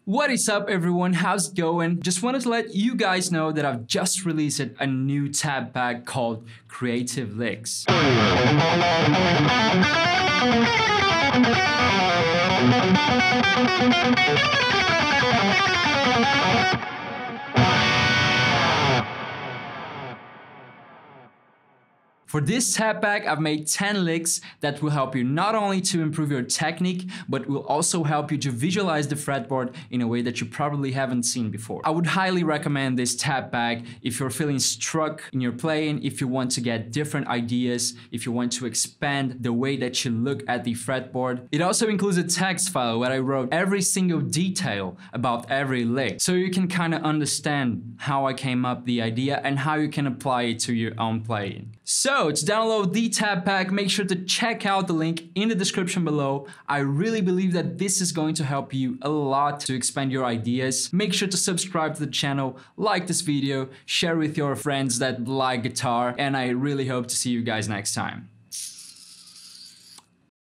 What is up everyone, how's it going? Just wanted to let you guys know that I've just released a new tab pack called Creative Licks. For this tab pack, I've made 10 licks that will help you not only to improve your technique, but will also help you to visualize the fretboard in a way that you probably haven't seen before. I would highly recommend this tab pack if you're feeling stuck in your playing, if you want to get different ideas, if you want to expand the way that you look at the fretboard. It also includes a text file where I wrote every single detail about every lick, so you can kind of understand how I came up with the idea and how you can apply it to your own playing. So to download the tab pack, make sure to check out the link in the description below. I really believe that this is going to help you a lot to expand your ideas. Make sure to subscribe to the channel, like this video, share with your friends that like guitar, and I really hope to see you guys next time.